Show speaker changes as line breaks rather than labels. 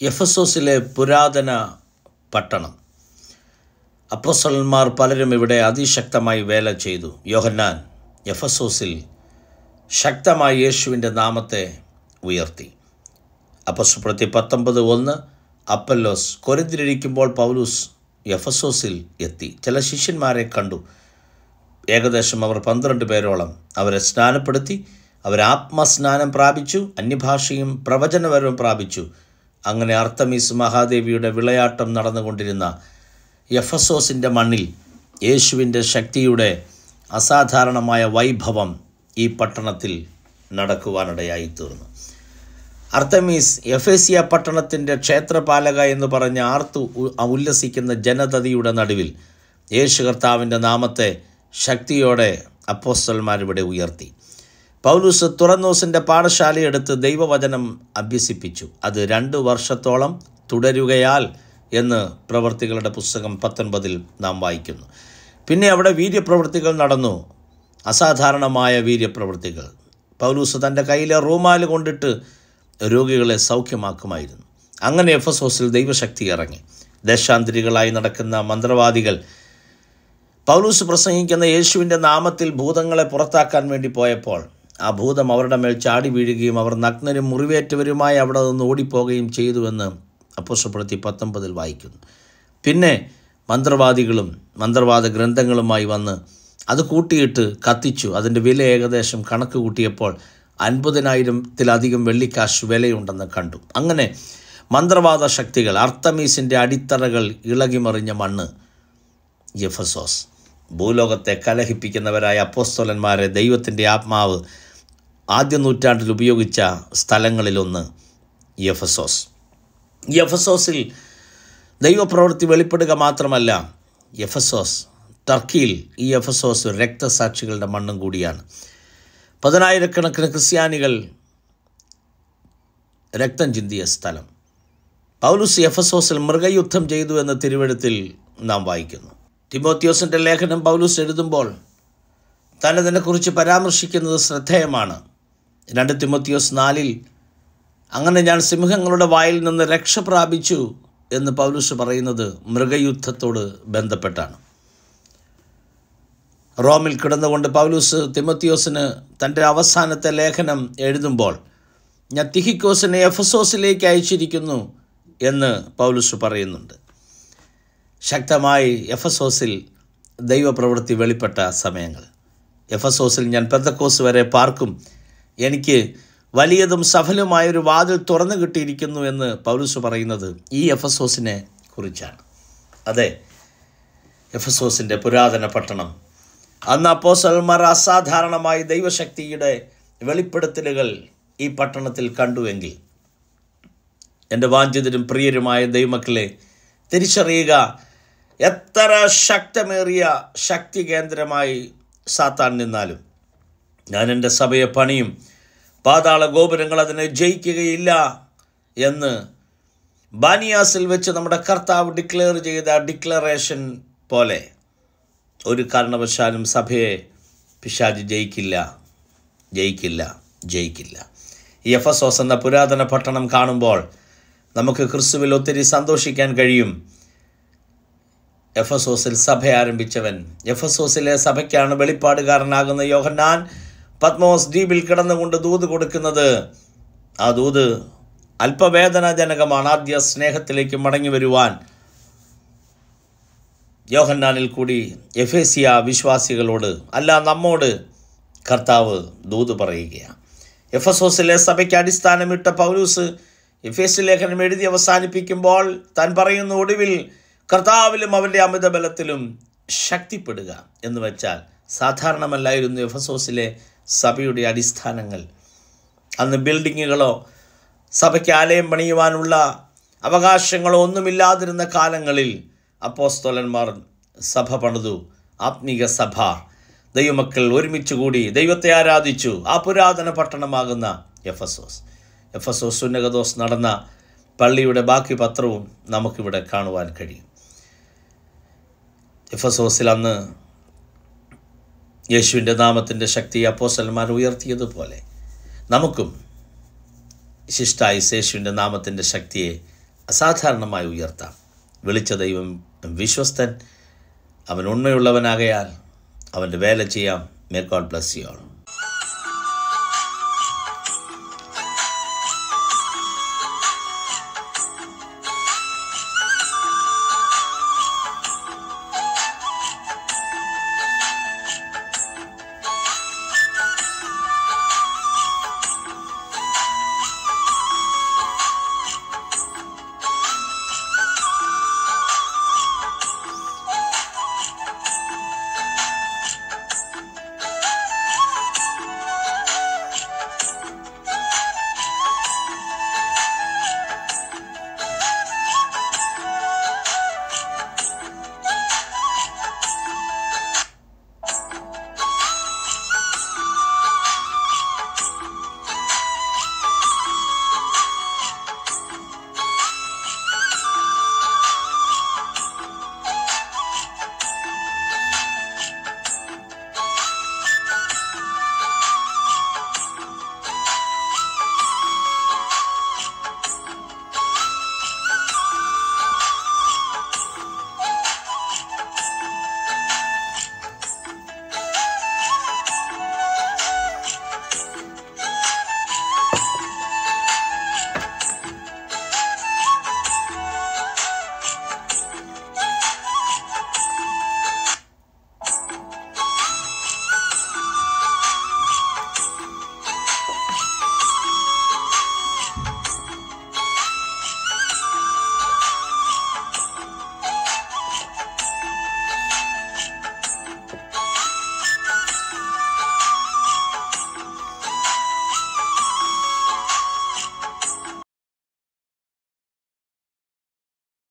എഫെസോസിലെ പുരാതന പട്ടണം. അപ്പോസ്തലന്മാർ പലരും ഇവിടെ അതിശക്തമായി വേല ചെയ്തു. യോഹന്നാൻ എഫെസോസിൽ ശക്തമായി യേശുവിൻ്റെ നാമത്തെ ഉയർത്തി. അപ്പോസ്തലപ്രവൃത്തി 19:1 അപ്പൊല്ലോസ് കൊരിന്തിലിരിക്കുമ്പോൾ പൗലോസ് എഫെസോസിൽ എത്തി. ചില ശിഷ്യന്മാരെ കണ്ടു. ഏകദേശം അവർ 12 പേരോളം. അവരെ സ്നാനപ്പെടുത്തി. അവർ ആത്മസ്നാനം പ്രാപിച്ചു, അന്യഭാഷയും പ്രവചനവരവും പ്രാപിച്ചു. അങ്ങനെ അർത്തമീസ് മഹാദേവിയുടെ വിളയാട്ടം നടന്നുകൊണ്ടിരുന്ന എഫെസോസിൻ്റെ മണ്ണിൽ യേശുവിൻ്റെ ശക്തിയുടെ അസാധാരണമായ വൈഭവം ഈ പട്ടണത്തിൽ നടക്കുവാനിടയായിത്തീർന്നു. അർത്തമീസ് എഫേസ്യ പട്ടണത്തിൻ്റെ ക്ഷേത്രപാലക എന്ന് പറഞ്ഞ് ഉല്ലസിക്കുന്ന ജനതയുടെ നടുവിൽ യേശു കർത്താവിൻ്റെ നാമത്തെ ശക്തിയോടെ അപ്പോസ്തലന്മാരിവിടെ ഉയർത്തി. പൗലോസ് തുറന്നോസിൻ്റെ പാഠശാലയെടുത്ത് ദൈവവചനം അഭ്യസിപ്പിച്ചു. അത് 2 വർഷത്തോളം തുടരുകയാൽ എന്ന് പ്രവൃത്തികളുടെ പുസ്തകം 19 നാം വായിക്കുന്നു. പിന്നെ അവിടെ വീര്യപ്രവൃത്തികൾ നടന്നു, അസാധാരണമായ വീര്യപ്രവൃത്തികൾ. പൗലോസ് തൻ്റെ കയ്യിലെ റൂമാൽ കൊണ്ടിട്ട് രോഗികളെ സൗഖ്യമാക്കുമായിരുന്നു. അങ്ങനെ എഫെസോസിൽ ദൈവശക്തി ഇറങ്ങി. ദേശാന്തരികളായി നടക്കുന്ന മന്ത്രവാദികൾ പൗലോസ് പ്രസംഗിക്കുന്ന യേശുവിൻ്റെ നാമത്തിൽ ഭൂതങ്ങളെ പുറത്താക്കാൻ വേണ്ടി പോയപ്പോൾ ആ ഭൂതം അവരുടെ മേൽ ചാടി വീഴുകയും അവർ നഗ്നരും മുറിവേറ്റവരുമായി അവിടെ നിന്ന് ഓടിപ്പോവുകയും ചെയ്തുവെന്ന് അപ്പോസ്തലപ്രവൃത്തി 19 വായിക്കുന്നു. പിന്നെ മന്ത്രവാദികളും മന്ത്രവാദ ഗ്രന്ഥങ്ങളുമായി വന്ന് അത് കൂട്ടിയിട്ട് കത്തിച്ചു. അതിൻ്റെ വില ഏകദേശം കണക്ക് കൂട്ടിയപ്പോൾ 50,000-ത്തിലധികം വെള്ളിക്കാശ് വിലയുണ്ടെന്ന് കണ്ടു. അങ്ങനെ മന്ത്രവാദ ശക്തികൾ, അർത്തമീസിൻ്റെ അടിത്തറകൾ ഇളകിമറിഞ്ഞ മണ്ണ് എഫെസോസ്. ഭൂലോകത്തെ കലഹിപ്പിക്കുന്നവരായ അപ്പോസ്തലന്മാരെ ദൈവത്തിൻ്റെ ആത്മാവ് ആദ്യ നൂറ്റാണ്ടിൽ ഉപയോഗിച്ച സ്ഥലങ്ങളിലൊന്ന് എഫെസോസ്. ഈ എഫെസോസിൽ ദൈവപ്രവൃത്തി വെളിപ്പെടുക മാത്രമല്ല, എഫെസോസ് ടർക്കിയിൽ ഈ എഫെസോസ് രക്തസാക്ഷികളുടെ മണ്ണും കൂടിയാണ്. 10,000-കണക്കിന് ക്രിസ്ത്യാനികൾ രക്തം ചിന്തിയ സ്ഥലം. പൗലോസ് എഫെസോസിൽ മൃഗയുദ്ധം ചെയ്തു എന്ന് തിരുവെഴുത്തിൽ നാം വായിക്കുന്നു. തിമോത്തിയോസിൻ്റെ ലേഖനം പൗലോസ് എഴുതുമ്പോൾ തന്നതിനെക്കുറിച്ച് പരാമർശിക്കുന്നത് ശ്രദ്ധേയമാണ്. 2 തിമോത്തിയോസ് 4 അങ്ങനെ ഞാൻ സിംഹങ്ങളുടെ വായിൽ നിന്ന് രക്ഷ പ്രാപിച്ചു എന്ന് പൗലോസ് പറയുന്നത് മൃഗയുദ്ധത്തോട് ബന്ധപ്പെട്ടാണ്. റോമിൽ കിടന്നുകൊണ്ട് പൗലോസ് തിമോത്തിയോസിന് തൻ്റെ അവസാനത്തെ ലേഖനം എഴുതുമ്പോൾ ഞാൻ തിഹിക്കോസിനെ എഫെസോസിലേക്ക് അയച്ചിരിക്കുന്നു എന്ന് പൗലോസ് പറയുന്നുണ്ട്. ശക്തമായി എഫെസോസിൽ ദൈവപ്രവൃത്തി വെളിപ്പെട്ട സമയങ്ങൾ. എഫെസോസിൽ ഞാൻ പെന്തക്കോസ് വരെ പാർക്കും, എനിക്ക് വലിയതും സഫലമായൊരു വാതിൽ തുറന്നു കിട്ടിയിരിക്കുന്നു എന്ന് പൗലോസ് പറയുന്നത് ഈ എഫെസോസിനെ കുറിച്ചാണ്. അതെ, എഫെസോസിൻ്റെ പുരാതന പട്ടണം. അന്ന് അപ്പോസ്തലന്മാർ അസാധാരണമായി ദൈവശക്തിയുടെ വെളിപ്പെടുത്തലുകൾ ഈ പട്ടണത്തിൽ കണ്ടുവെങ്കിൽ എൻ്റെ വാഞ്ചിതരും പ്രിയരുമായ ദൈവമക്കളെ തിരിച്ചറിയുക, എത്ര ശക്തമേറിയ ശക്തി കേന്ദ്രമായി സാത്താൻ നിന്നാലും ഞാൻ എൻ്റെ സഭയെ പണിയും, പാതാള ഗോപുരങ്ങൾ അതിനെ ജയിക്കുകയില്ല എന്ന് ബാനിയാസിൽ വെച്ച് നമ്മുടെ കർത്താവ് ഡിക്ലെയർ ചെയ്ത ഡിക്ലറേഷൻ പോലെ ഒരു കാരണവശാലും സഭയെ പിശാച് ജയിക്കില്ല, ജയിക്കില്ല, ജയിക്കില്ല. ഈ എഫെസോസ് എന്ന പുരാതന പട്ടണം കാണുമ്പോൾ നമുക്ക് ക്രിസ്തുവിൽ ഒത്തിരി സന്തോഷിക്കാൻ കഴിയും. എഫെസോസിൽ സഭ ആരംഭിച്ചവൻ, എഫെസോസിലെ സഭയ്ക്കാണ് വെളിപ്പാടുകാരനാകുന്ന യോഹന്നാൻ പത്മോസ് ദ്വീപിൽ കിടന്നുകൊണ്ട് ദൂത് കൊടുക്കുന്നത്. ആ ദൂത് അല്പവേദനാജനകമാണ്. ആദ്യ സ്നേഹത്തിലേക്ക് മടങ്ങി വരുവാൻ യോഹന്നാനിൽ കൂടി എഫേസ്യ വിശ്വാസികളോട്, അല്ല നമ്മോട് കർത്താവ് ദൂത് പറയുകയാണ്. എഫെസോസിലെ സഭയ്ക്ക് അടിസ്ഥാനമിട്ട പൗലോസ് എഫേസ്യ ലേഖനം എഴുതി അവസാനിപ്പിക്കുമ്പോൾ താൻ പറയുന്നു, ഒടുവിൽ കർത്താവിലും അവൻ്റെ അമിതബലത്തിലും ശക്തിപ്പെടുക എന്ന് വെച്ചാൽ സാധാരണമല്ലായിരുന്നു എഫെസോസിലെ സഭയുടെ അടിസ്ഥാനങ്ങൾ. അന്ന് ബിൽഡിങ്ങുകളോ സഭയ്ക്ക് ആലയം പണിയുവാനുള്ള അവകാശങ്ങളോ ഒന്നുമില്ലാതിരുന്ന കാലങ്ങളിൽ അപ്പോസ്തലന്മാർ സഭ പണിതു. ആത്മീക സഭ, ദൈവമക്കൾ ഒരുമിച്ച് കൂടി ദൈവത്തെ ആരാധിച്ചു. ആ പുരാതന പട്ടണമാകുന്ന എഫെസോസ്. എഫെസോസ് സുന്നകദോസ് നടന്ന പള്ളിയുടെ ബാക്കി പത്രവും നമുക്കിവിടെ കാണുവാൻ കഴിയും. എഫെസോസിൽ അന്ന് യേശുവിൻ്റെ നാമത്തിൻ്റെ ശക്തി അപ്പോസ്തലന്മാർ ഉയർത്തിയതുപോലെ നമുക്കും ശിഷ്ടായി യേശുവിൻ്റെ നാമത്തിൻ്റെ ശക്തിയെ അസാധാരണമായി ഉയർത്താം. വിളിച്ച ദൈവം വിശ്വസ്തൻ, അവൻ ഉണ്മയുള്ളവനാകയാൽ അവൻ്റെ വേല ചെയ്യാം. May God bless you all.